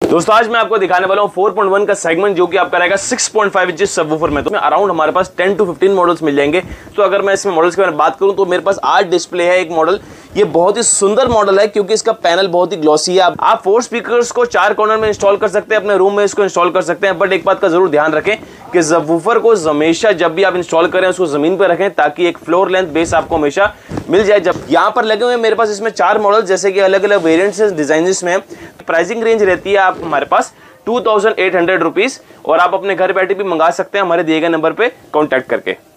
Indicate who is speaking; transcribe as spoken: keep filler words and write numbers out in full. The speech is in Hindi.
Speaker 1: दोस्तों आज मैं आपको दिखाने वाला हूँ फोर पॉइंट वन का सेगमेंट जो कि आपका रहेगा six point five inch subwoofer में। तो अराउंड हमारे पास टेन टू फिफ्टीन मॉडल्स मिल जाएंगे। तो अगर मैं इसमें मॉडल्स के बारे में बात करूँ तो मेरे पास आठ डिस्प्ले है। एक मॉडल ये बहुत ही सुंदर मॉडल है क्योंकि इसका पैनल बहुत ही ग्लॉसी है। आप फोर स्पीकर्स को चार कॉर्नर में इंस्टॉल कर सकते हैं, अपने रूम में इसको इंस्टॉल कर सकते हैं। बट एक बात का जरूर ध्यान रखें कि सबवूफर को हमेशा जब भी आप इंस्टॉल करें उसको जमीन पर रखें ताकि एक फ्लोर लेंथ बेस आपको हमेशा मिल जाए। जब यहाँ पर लगे हुए मेरे पास इसमें चार मॉडल जैसे कि अलग अलग वेरिएंट्स डिजाइन में प्राइसिंग रेंज रहती है आप हमारे पास two thousand eight hundred rupees और आप अपने घर बैठे भी मंगा सकते हैं हमारे दिए गए नंबर पे कांटेक्ट करके।